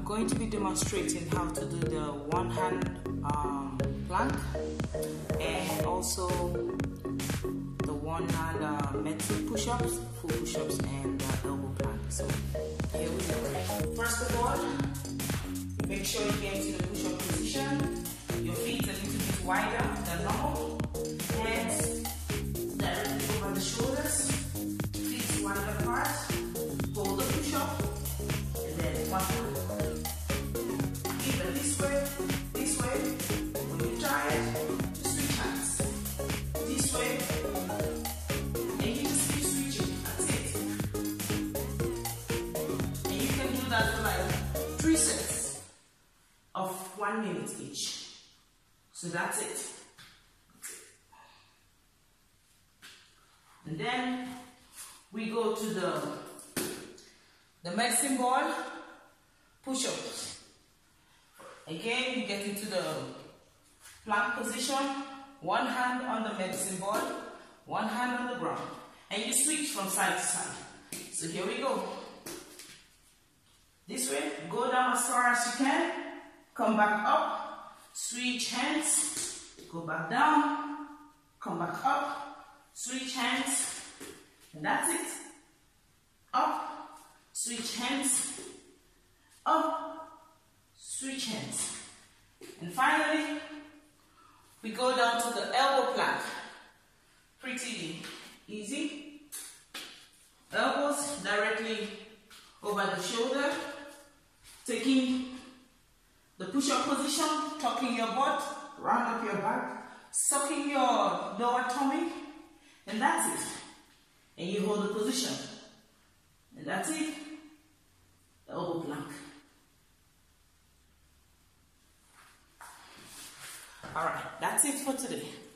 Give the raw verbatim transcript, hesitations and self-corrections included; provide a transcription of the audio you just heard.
going to be demonstrating how to do the one hand um, plank and also the one hand uh, medicine push-ups, full push-ups, and uh, elbow plank. So here we go. First of all, make sure you get into the push-up position. Your feet a little bit wider than normal. Hands directly over the shoulders. Feet wide apart. Hold the push-up. And then one more. Either this way, this way. When you're tired, just switch hands. This way. And you just keep switching. That's it. And you can do that for like three sets of one minute each. So that's it. And then we go to the the medicine ball push-ups. Again, you get into the plank position, one hand on the medicine ball, one hand on the ground, and you switch from side to side. So here we go. This way, go down as far as you can, come back up, switch hands, go back down, come back up, switch hands, and that's it. Up, switch hands, up, switch hands. And finally, we go down to the elbow plank. Pretty easy. Elbows directly over the shoulder, taking the push-up position, tucking your butt, round up your back, sucking your lower tummy, and that's it. And you hold the position. And that's it. Elbow plank. Alright, that's it for today.